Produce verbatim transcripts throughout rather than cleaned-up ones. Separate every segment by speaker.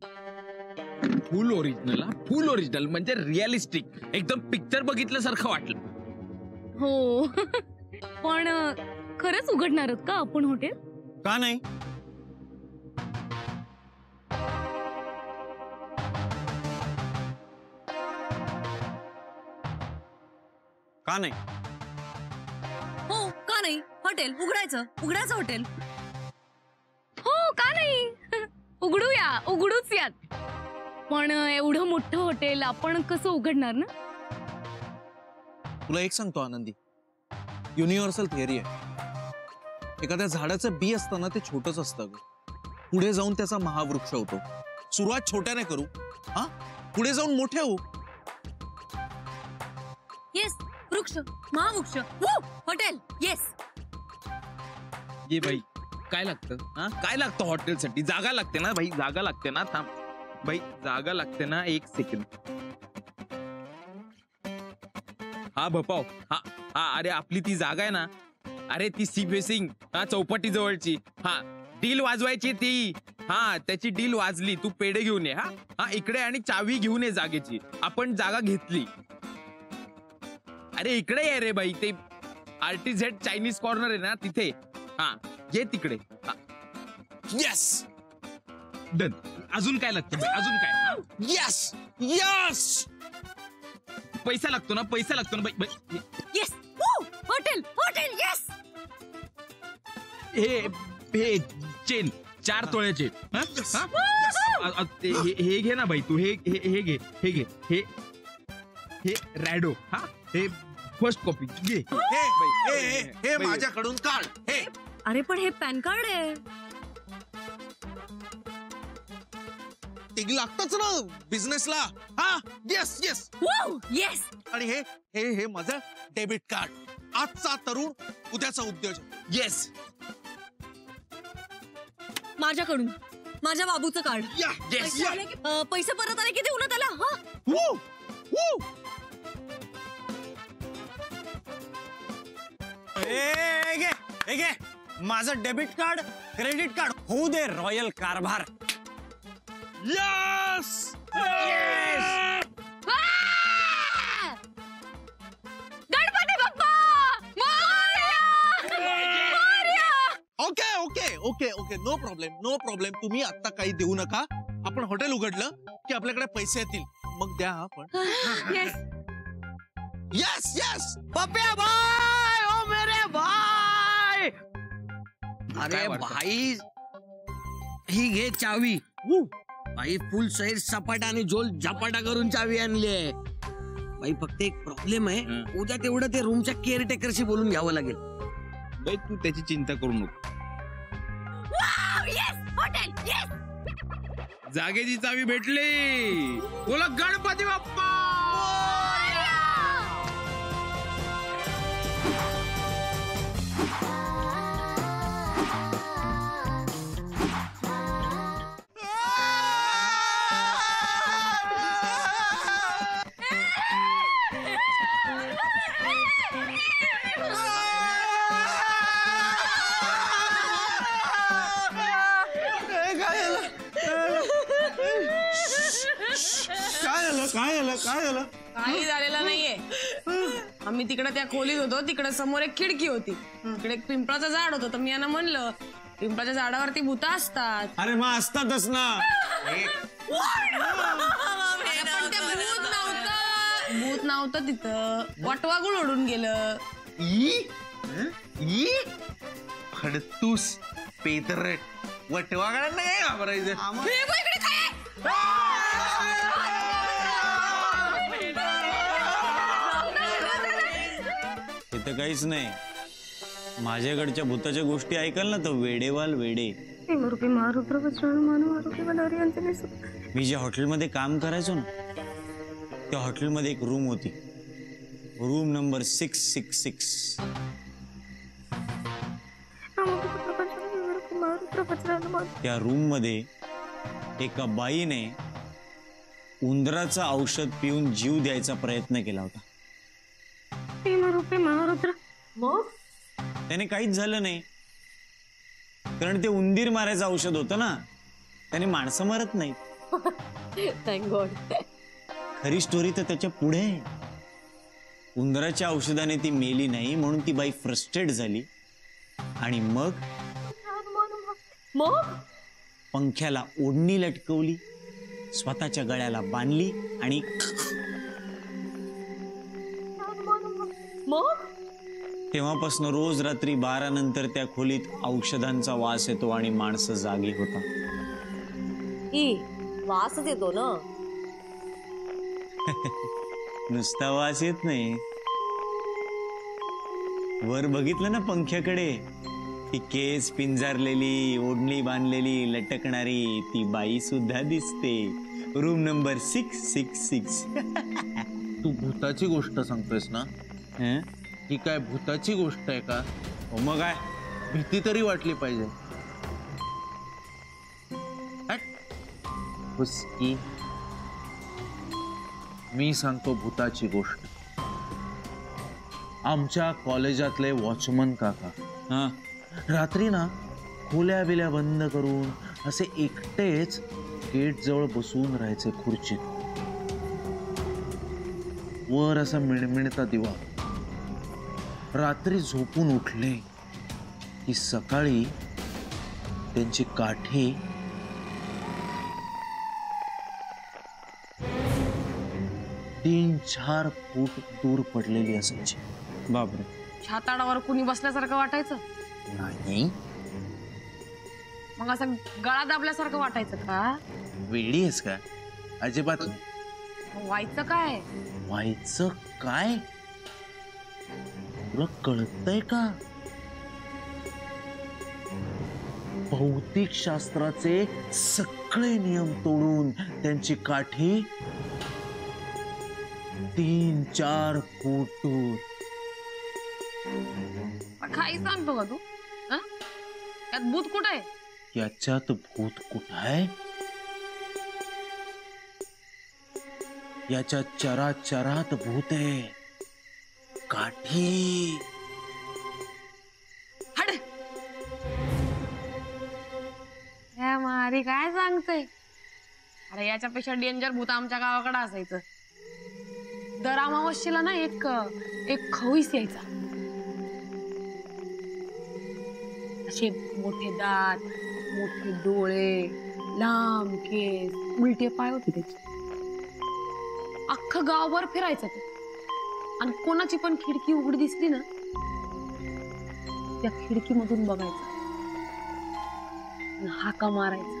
Speaker 1: फुल original हा full original म्हणजे realistic एकदम पिक्चर बघितल्यासारखं वाटलं.
Speaker 2: हो पण खरंच उघडणार आहोत का आपण हॉटेल?
Speaker 3: का नाही? का नाही?
Speaker 4: हो का नाही? हॉटेल उघडायचं उघडायचं हॉटेल.
Speaker 2: हो का नाही? उघडूया उघडूच यात. पण एवढं मोठं हॉटेल आपण कसं उघडणार ना?
Speaker 3: तुला एक सांगतो आनंदी, युनिव्हर्सल थिअरी आहे. एखाद्या झाडाचं बी असतं ना ते छोटच असतं ग, पुढे जाऊन त्याचा महावृक्ष होतो. सुरुवात छोट्याने करू, हा पुढे जाऊन मोठे होऊ.
Speaker 4: येस वृक्ष महावृक्ष हॉटेल येस.
Speaker 1: ये भाई काय लागतं हा काय लागतं हॉटेलसाठी? जागा लागते ना भाई, जागा लागते ना. थांब भाई, जागा लागते ना. एक सेकंड. हा भपाव, हा हा अरे आपली ती जागा आहे ना, अरे ती सी फेसिंग हा चौपाटी जवळची. हा डील वाजवायची ती. हा त्याची डील वाजली, तू पेढे घेऊन ये. हा हा इकडे आणि चावी घेऊन ये जागेची. आपण जागा घेतली. अरे इकडे ये रे बाई, ते आर्टिझेट चायनीज कॉर्नर आहे ना तिथे. हा ये तिकडे.
Speaker 3: Yes
Speaker 1: done. अजून काय लागतं बाई? अजून काय?
Speaker 3: येस येस
Speaker 1: पैसा लागतो ना, पैसा लागतो ना बाई.
Speaker 4: Yes hotel hotel yes.
Speaker 1: हे हे चेन चार तोळ्याचे. हा? हा? अ- ते हे हे घे ना बाई तू. हे हे हे घे हे घे हे हे रॅडो. हा हे फर्स्ट कॉपी घे.
Speaker 3: हे हे हे हे
Speaker 1: बाई.
Speaker 3: माझ्याकडून काढ. हे
Speaker 4: अरे पण हे पॅन कार्ड आहे.
Speaker 3: ते लागतच ना बिझनेसला. हा येस येस
Speaker 4: येस.
Speaker 3: आणि हे हे हे माझं डेबिट कार्ड. आजचा तरुण उद्याचा उद्योजक.
Speaker 1: येस.
Speaker 4: माझ्याकडून माझ्या बाबूचं कार्ड.
Speaker 3: या येस
Speaker 4: पैसे आले की- अं, पैसे परत आले की देऊ ना त्याला. हा
Speaker 3: वू वू.
Speaker 5: ए घे ए घे माझं डेबिट कार्ड क्रेडिट कार्ड होऊ दे रॉयल कारभार.
Speaker 3: Yes
Speaker 2: Ganpati Bappa
Speaker 3: okay okay okay okay no problem no problem. तुम्ही आता काही देऊ नका. आपण हॉटेल उघडलं की आपल्याकडे पैसे येतील, मग द्या आपण.
Speaker 2: येस.
Speaker 3: यस यस
Speaker 5: पप्या भाई ओ मेरे भाई.
Speaker 1: काय
Speaker 5: अरे
Speaker 1: वाटतं?
Speaker 5: भाई ही घे चावी. भाई फुल शहर सपाटा आणि झोल झपाटा करून चावी आणली. भाई फक्त एक प्रॉब्लेम आहे,
Speaker 1: हं.
Speaker 5: उद्या तेवढं ते रूमच्या केअरटेकरशी बोलून घ्यावं लागेल.
Speaker 1: बाई तू त्याची चिंता करू नको.
Speaker 4: Yes hotel yes.
Speaker 1: जागेची चावी भेटली. बोला गणपती बाप्पा.
Speaker 3: काय झालं काय झालं काय झालं?
Speaker 6: काही झालेलं नाहीये. आम्ही तिकडे त्या खोलीत होतो, तिकडे समोर एक खिडकी होती, तिकडे एक पिंपळाचं झाड होतं. तर मी यांना म्हणलं पिंपळाच्या झाडावरती भूत असतात.
Speaker 5: अरे मग असतातच ना.
Speaker 6: पण ते भूत नव्हतं, भूत नव्हतं तिथं. वटवागुळ उडून गेलं.
Speaker 3: ई ई खडतूस पेदरट वटवागळा नाही घाबरायचं.
Speaker 6: हे बघ इकडे काय आहे?
Speaker 5: इथं काहीच नाही. माझ्याकडच्या भूताच्या गोष्टी ऐकाल ना तर वेडेवाल वेडे. मी ज्या हॉटेलमध्ये काम करायचो ना त्या हॉटेलमध्ये एक रूम होती, room number six six six. त्या रूम मध्ये एका बाईने उंदराचं औषध पिऊन जीव द्यायचा प्रयत्न केला होता. त्याने काहीच झालं नाही, कारण ते उंदीर मारायचं औषध होतं ना, त्याने माणसं मरत नाही.
Speaker 4: Thank God.
Speaker 7: खरी स्टोरी तर त्याच्या पुढे आहे. उंदराच्या औषधाने ती मेली नाही म्हणून ती बाई फ्रस्ट्रेट झाली आणि मग
Speaker 4: मग
Speaker 7: पंख्याला ओढणी लटकवली, स्वतःच्या गळ्याला बांधली आणि
Speaker 4: मग
Speaker 7: तेव्हापासून रोज रात्री बारा नंतर त्या खोलीत औषधांचा वास येतो आणि माणसं जागी होता.
Speaker 4: ई वासच येतो ना.
Speaker 7: नुसता वास येत नाही, वर बघितलं ना पंख्याकडे, ती केस पिंजारलेली, ओढणी बांधलेली, लटकणारी ती बाई सुद्धा दिसते. Room number six six six.
Speaker 3: तू भूताची गोष्ट सांगतोयस ना?
Speaker 7: हं?
Speaker 3: ही काय भूताची गोष्ट आहे का?
Speaker 7: हो मग काय,
Speaker 3: भीती तरी वाटली पाहिजे. हट. हुसकी. मी सांगतो भूताची गोष्ट. आमच्या कॉलेजातले वॉचमन काका
Speaker 7: हा
Speaker 3: रात्री ना खोल्या बिल्या बंद करून असे एकटेच गेट जवळ बसून राहायचे खुर्चीत. वर असा मिणमिणता दिवा. रात्री झोपून उठले की सकाळी त्यांची काठी तीन चार फूट दूर पडलेली असायची.
Speaker 7: बापरे.
Speaker 6: छाताडावर कुणी बसल्यासारखं वाटायचं,
Speaker 3: नाही,
Speaker 6: मग असं गळा दाबल्यासारखं वाटायचं का?
Speaker 3: वेडी आहेस का? अजिबात नाही.
Speaker 6: मग व्हायचं काय?
Speaker 3: व्हायचं काय तुला कळतंय का? भौतिक शास्त्राचे सगळे नियम तोडून त्यांची काठी तीन चार फूट दूर.
Speaker 6: काही सांगतो का तू? हं? त्यात भूत कुठं आहे?
Speaker 3: याच्यात भूत कुठं आहे? याच्या चराचरात भूत आहे. काठी.
Speaker 6: हड. हे मारी काय सांगते? अरे याच्यापेक्षा डेंजर भूत आमच्या गावाकडे असायचं. दर अमावस्येला ना एक एक खवीस यायचा. असे मोठे दात, मोठे डोळे, लांब केस, उलटे पाय होते त्याचे. अख्खं गावभर फिरायचं ते. आणि कोणाची पण खिडकी उघडी दिसली ना, त्या खिडकीमधून बघायचं आणि हाका मारायचा.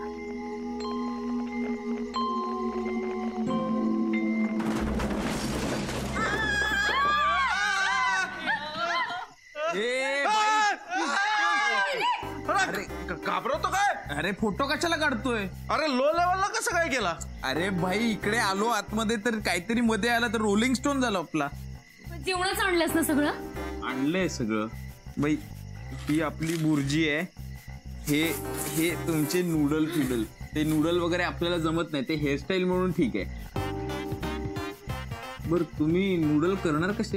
Speaker 3: अरे घाबरवतो काय?
Speaker 1: अरे फोटो कशाला काढतोय?
Speaker 3: अरे लो लेवलला कसं काय केला?
Speaker 1: अरे भाई इकडे आलो आतमध्ये तर काहीतरी मध्ये आला तर रोलिंग स्टोन झालं आपला.
Speaker 2: जेवणच आणलंस ना सगळं?
Speaker 1: आणलंय सगळं बाई. ही आपली बुर्जी आहे. हे हे तुमचे नूडल फिडल. ते नूडल वगैरे आपल्याला जमत नाही, ते हेअरस्टाईल म्हणून ठीक आहे. बर तुम्ही नूडल करणार कसे?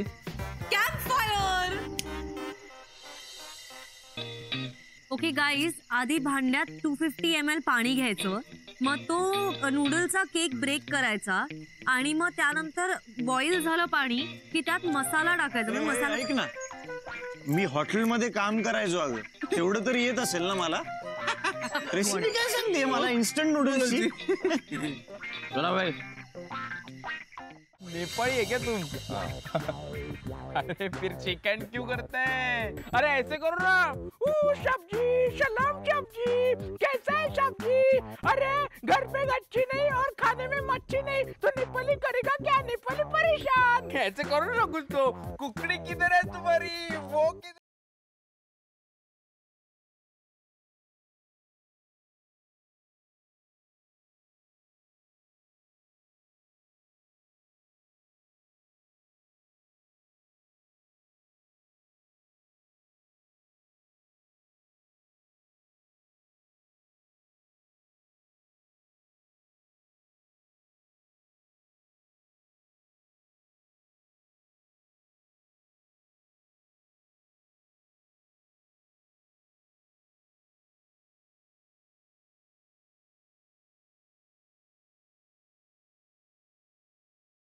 Speaker 4: ओके गाईज, आधी भांड्यात टू फिफ्टी एम एल पाणी घ्यायचं, मग तो नूडलचा केक ब्रेक करायचा आणि मग त्यानंतर बॉईल झालं पाणी की त्यात मसाला टाकायचा. म्हणजे मसाला
Speaker 7: ऐक ना, मी हॉटेलमध्ये काम करायचो अगं, तेवढं तरी येत असेल ना मला. रेसिपी काय सांगते मला इन्स्टंट नूडल्सची?
Speaker 1: चला भाई. नेपाली है क्या तुम? अरे फिर चिकन क्यों करते हैं? अरे ऐसे करो ना. सब्जी, सलाम सब्जी, कैसा है सब्जी? अरे घर पे अच्छी नहीं और खाने में मच्छी नहीं तो नेपाली करेगा क्या? नेपाली परेशान. ऐसे करो ना कुछ तो. कुकड़ी किधर है तुम्हारी? वो